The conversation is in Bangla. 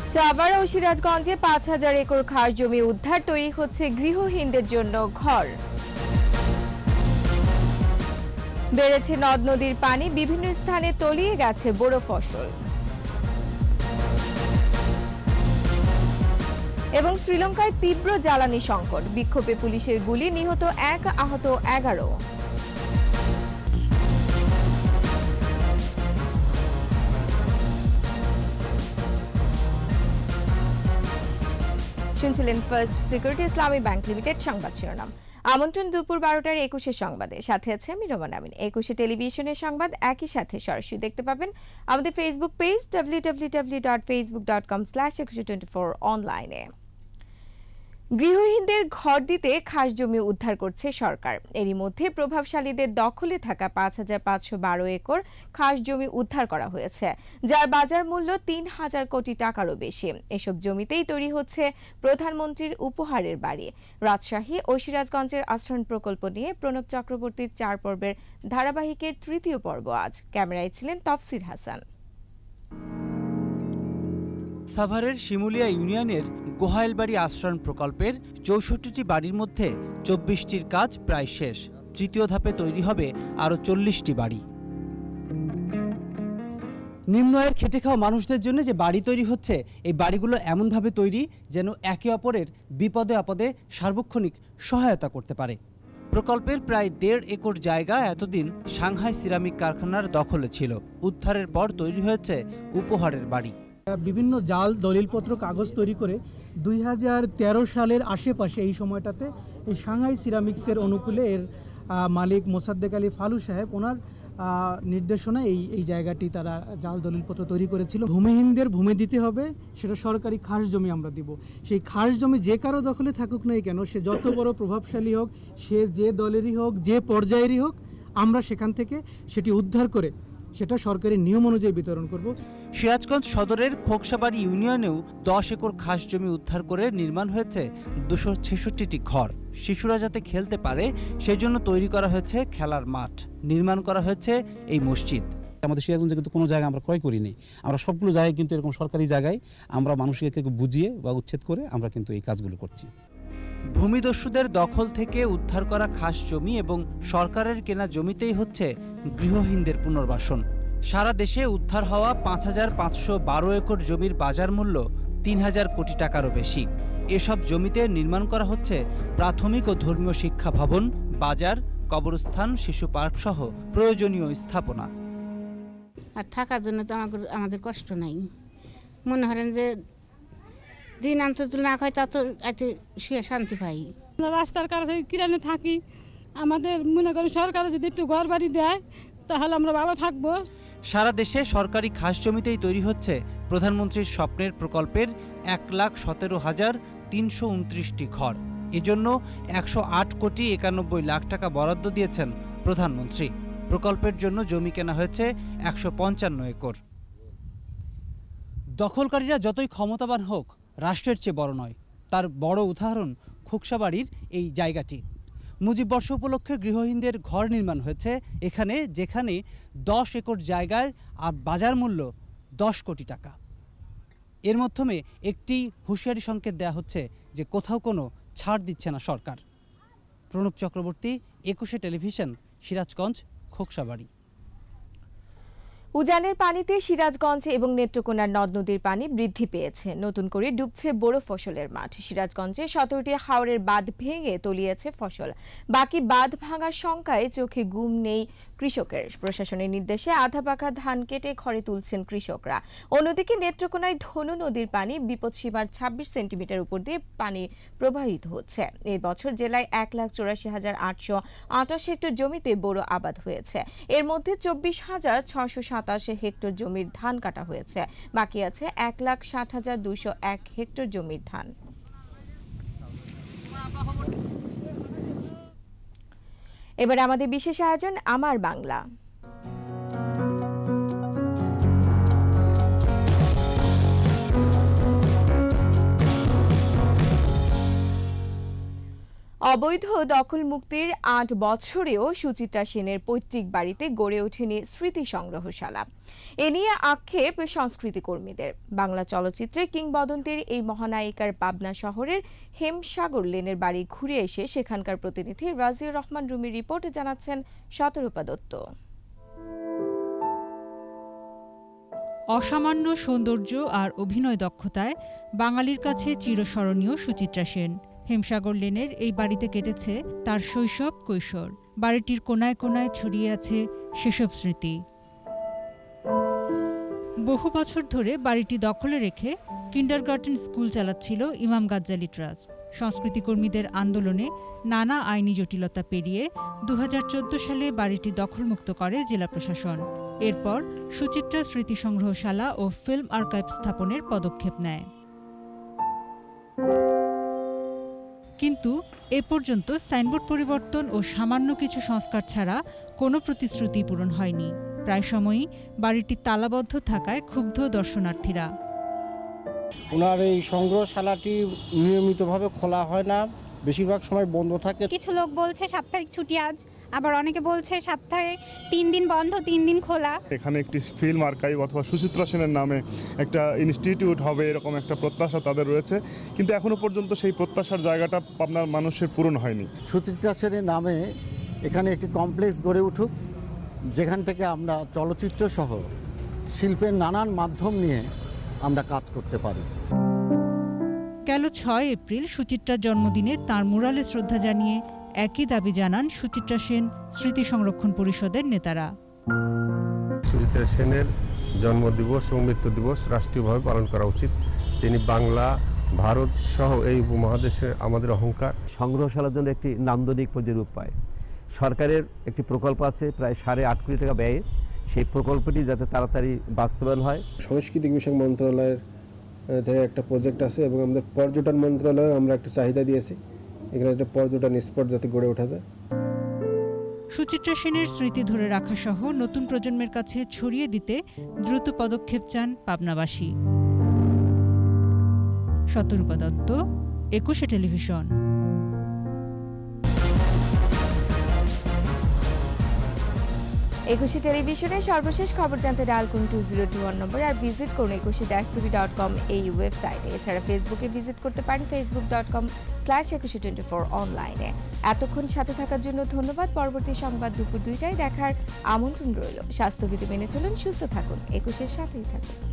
সাভার ও সিরাজগঞ্জে ৫,০০০ একর খাস জমি উদ্ধার, তৈরি হচ্ছে গৃহহীনদের জন্য ঘর। বেড়েছে নদ নদীর পানি, বিভিন্ন স্থানে তলিয়ে গেছে বড় ফসল। এবং শ্রীলঙ্কায় তীব্র জ্বালানি সংকট, বিক্ষোভে পুলিশের গুলি, নিহত ১, আহত ১১। শুনছিলেন first security Islami bank limited সংবাদ শিরোনাম। আমন্ত্রণ দুপুর ১২টার একুশে সংবাদে, সাথে আছে আমি রোমান আমিন। একুশে টেলিভিশনের সংবাদ একই সাথে সরাসরি দেখতে পাবেন আমাদের ফেসবুক পেজ www.facebook.com/ekushey24 অনলাইনে। গৃহহীনদের ঘর দিতে খাস জমি উদ্ধার করছে সরকার। এরই মধ্যে প্রভাবশালীদের দখলে থাকা ৫,৫১২ একর খাস জমি উদ্ধার করা হয়েছে, যার বাজার মূল্য ৩,০০০ কোটি টাকারও বেশি। এসব জমিতেই তৈরি হচ্ছে প্রধানমন্ত্রীর উপহারের বাড়ি। রাজশাহী ও সিরাজগঞ্জের আশ্রয়ণ প্রকল্প নিয়ে প্রণব চক্রবর্তীর ৪ পর্বের ধারাবাহিকের তৃতীয় পর্ব আজ। ক্যামেরায় ছিলেন তফসির হাসান। সাভারের শিমুলিয়া ইউনিয়নের গোহাইলবাড়ি আশ্রয়ণ প্রকল্পের ৬৪টি বাড়ির মধ্যে ২৪টির কাজ প্রায় শেষ। তৃতীয় ধাপে তৈরি হবে আরও ৪০টি বাড়ি। নিম্ন আয়ের খেটে খাওয়া মানুষদের জন্য যে বাড়ি তৈরি হচ্ছে, এই বাড়িগুলো এমনভাবে তৈরি যেন একে অপরের বিপদে আপদে সার্বক্ষণিক সহায়তা করতে পারে। প্রকল্পের প্রায় ১.৫ একর জায়গা এতদিন সাংহাই সিরামিক কারখানার দখলে ছিল। উদ্ধারের পর তৈরি হয়েছে উপহারের বাড়ি। বিভিন্ন জাল দলিলপত্র কাগজ তৈরি করে ২০১৩ সালের আশেপাশে এই সময়টাতে এই সাংহাই সিরামিক্সের অনুকূলে এর মালিক মোসাদ্দেক আলী ফালু সাহেব, ওনার নির্দেশনা এই জায়গাটি তারা জাল দলিলপত্র তৈরি করেছিল। ভূমিহীনদের ভূমি দিতে হবে, সেটা সরকারি খাস জমি আমরা দিব। সেই খাস জমি যে কারো দখলে থাকুক নাই কেন, সে যত বড় প্রভাবশালী হোক, সে যে দলেরই হোক, যে পর্যায়েরই হোক, আমরা সেখান থেকে সেটি উদ্ধার করে সেটা সরকারি নিয়ম অনুযায়ী বিতরণ করব। সিরাজগঞ্জ সদরের খোকসাবাড়ি ইউনিয়নেও ১০ একর খাস জমি উদ্ধার করে নির্মাণ হয়েছে ২৬৬টি ঘর। শিশুরা যাতে খেলতে পারে সেজন্য তৈরি করা হয়েছে খেলার মাঠ, নির্মাণ করা হয়েছে এই মসজিদ। আমাদের সিরাজগঞ্জে কিন্তু কোনো জায়গা আমরা ক্রয় করিনি। আমরা সবগুলো জায়গায় কিন্তু এরকম সরকারি জায়গায় আমরা মানুষকে বুঝিয়ে বা উচ্ছেদ করে আমরা কিন্তু এই কাজগুলো করছি। ভূমিদস্যুদের দখল থেকে উদ্ধার করা খাস জমি এবং সরকারের কেনা জমিতেই হচ্ছে গৃহহীনদের পুনর্বাসন। সারা দেশে উদ্ধার হওয়া ৫,৫১২ একর জমির বাজার মূল্য ৩,০০০ কোটি টাকারও বেশি। এসব জমিতে নির্মাণ করা হচ্ছে প্রাথমিক ও ধর্মীয় শিক্ষা ভবন, বাজার, কবরস্থান, শিশু পার্ক সহ প্রয়োজনীয় স্থাপনা। আর থাকার জন্য তো আমাদের কষ্ট নাই। মনে করেন যে দিন অন্তত না খাই তা তো শুয়ে শান্তি পাই। রাস্তার কাছে কিরানে থাকি, আমাদের মনে করেন সরকার যদি একটু ঘর বাড়ি দেয় তাহলে আমরা ভালো থাকবো। সারা দেশে সরকারি খাস জমিতেই তৈরি হচ্ছে প্রধানমন্ত্রীর স্বপ্নের প্রকল্পের ১,১৭,৩২৯টি ঘর। এজন্য ১০৮ কোটি ৯১ লাখ টাকা বরাদ্দ দিয়েছেন প্রধানমন্ত্রী। প্রকল্পের জন্য জমি কেনা হয়েছে ১৫৫ একর। দখলকারীরা যতই ক্ষমতাবান হোক, রাষ্ট্রের চেয়ে বড় নয়। তার বড় উদাহরণ খোকসাবাড়ির এই জায়গাটি। মুজিববর্ষ উপলক্ষে গৃহহীনদের ঘর নির্মাণ হয়েছে এখানে, যেখানে ১০ একর জায়গার বাজার মূল্য ১০ কোটি টাকা। এর মাধ্যমে একটি হুঁশিয়ারি সংকেত দেয়া হচ্ছে যে কোথাও কোনো ছাড় দিচ্ছে না সরকার। প্রণব চক্রবর্তী, একুশে টেলিভিশন, সিরাজগঞ্জ, খোকসাবাড়ি। উজানের পানিতে সিরাজগঞ্জ এবং নেত্রকোনার নদ নদীর পানি বৃদ্ধি পেয়েছে। নতুন করে ডুবছে বড় ফসলের মাঠ। সিরাজগঞ্জে ১৭টি হাওরের বাঁধ ভেঙে তলিয়েছে ফসল। বাকি বাঁধ ভাঙার শঙ্কায় চোখে ঘুম নেই কৃষকের। প্রশাসনের নির্দেশে আধা পাকা ধান কেটে ঘরে তুলছেন কৃষকরা। অন্যদিকে নেত্রকোনায় ধনু নদীর পানি বিপদসীমার ২৬ সেন্টিমিটার উপর দিয়ে পানি প্রবাহিত হচ্ছে। এই বছর জেলায় ১,৮৪,৮২৮ হেক্টর জমিতে বোরো আবাদ হয়েছে। এর মধ্যে ২৪,৬২৭ হেক্টর জমির ধান কাটা হয়েছে। বাকি আছে ১,৬০,২০১ হেক্টর জমির ধান। এবার আমাদের বিশেষ আয়োজন আমার বাংলা। অবৈধ দখল মুক্তির ৮ বছরেও সুচিত্রা সেনের পৈতৃক বাড়িতে গড়ে ওঠেনি স্মৃতি সংগ্রহশালা। এ নিয়ে আক্ষেপ সংস্কৃতি কর্মীদের। বাংলা চলচ্চিত্রে কিংবদন্তির এই মহানায়িকার পাবনা শহরের হেমসাগর লেনের বাড়ি ঘুরে এসে সেখানকার প্রতিনিধি রাজিউর রহমান রুমির রিপোর্টে জানাচ্ছেন শতরূপা দত্ত। অসামান্য সৌন্দর্য আর অভিনয় দক্ষতায় বাঙালির কাছে চিরস্মরণীয় সুচিত্রা সেন। হেমসাগর লেনের এই বাড়িতে কেটেছে তার শৈশব কৈশোর। বাড়িটির কোনায় কোনায় ছড়িয়ে আছে সেসব স্মৃতি। বহু বছর ধরে বাড়িটি দখলে রেখে কিন্ডারগার্টেন স্কুল চালাচ্ছিল ইমাম গাজ্জালি ট্রাস্ট। সংস্কৃতি কর্মীদের আন্দোলনে নানা আইনি জটিলতা পেরিয়ে ২০১৪ সালে বাড়িটি দখলমুক্ত করে জেলা প্রশাসন। এরপর সুচিত্রা স্মৃতি সংগ্রহশালা ও ফিল্ম আর্কাইভ স্থাপনের পদক্ষেপ নেয়। কিন্তু এ পর্যন্ত সাইনবোর্ড পরিবর্তন ও সামান্য কিছু সংস্কার ছাড়া কোনো প্রতিশ্রুতি পূরণ হয়নি। প্রায় সময়ই বাড়িটি তালাবদ্ধ থাকায় ক্ষুব্ধ দর্শনার্থীরা। ওনার এই সংগ্রহশালাটি নিয়মিতভাবে খোলা হয় না, বেশিরভাগ সময় বন্ধ থাকে। কিছু লোক বলছে সাপ্তাহিক ছুটি আজ, আবার অনেকে বলছে সপ্তাহে 3 দিন বন্ধ 3 দিন খোলা। এখানে একটি ফিল্ম আর্কাইভ অথবা সুচিত্রা সেনের নামে একটা ইনস্টিটিউট হবে এরকম একটা প্রত্যাশা তাদের রয়েছে, কিন্তু এখনো পর্যন্ত সেই প্রত্যাশার জায়গাটা আপনার মানুষের পূরণ হয়নি। সুচিত্রা সেনের নামে এখানে একটি কমপ্লেক্স গড়ে উঠুক, যেখান থেকে আমরা চলচ্চিত্র সহ শিল্পের নানান মাধ্যম নিয়ে আমরা কাজ করতে পারি। গেল ৬ এপ্রিল সুচিত্রার জন্মদিনে তাঁর মুরালে শ্রদ্ধা জানিয়ে একই দাবি জানান সুচিত্রা সেন স্মৃতি সংরক্ষণ পরিষদের নেতারা। সুচিত্রা সেনের জন্মদিবস এবং মৃত্যু দিবস রাষ্ট্রীয়ভাবে পালন করা উচিত। তিনি বাংলা, ভারত সহ এই উপমহাদেশে আমাদের অহংকার। সংগ্রহশালার জন্য একটি নান্দনিক প্রতিরূপ পায়। সরকারের একটি প্রকল্প আছে প্রায় 8.5 কোটি টাকা ব্যয়ে, সেই প্রকল্পটি যাতে তাড়াতাড়ি বাস্তবায়ন হয়। সংস্কৃতি বিষয়ক মন্ত্রণালয়ের থেকে একটা প্রজেক্ট আছে এবং আমাদের পর্যটন মন্ত্রণালয়ে আমরা একটা চাহিদা দিয়েছি, এখানে একটা পর্যটন স্পট যাতে গড়ে ওঠা যায়। সুচিত্রা সেনের স্মৃতি ধরে রাখা সহ নতুন প্রজন্মের কাছে ছড়িয়ে দিতে দ্রুত পদক্ষেপ চান পাবনাবাসী। শতরূপা দত্ত, একুশে টেলিভিশন। একুশে টেলিভিশনের সর্বশেষ খবর জানতে ডায়াল করুন 2021 নম্বরে আর ভিজিট করুন ekushey-tv.com এই ওয়েবসাইটে। এছাড়া ফেসবুকে ভিজিট করতে পারেন facebook.com/ekushey24 অনলাইনে। এতক্ষণ সাথে থাকার জন্য ধন্যবাদ। পরবর্তী সংবাদ দুপুর 2টায় দেখার আমন্ত্রণ রইল। স্বাস্থ্যবিধি মেনে চলুন, সুস্থ থাকুন, একুশের সাথেই থাকুন।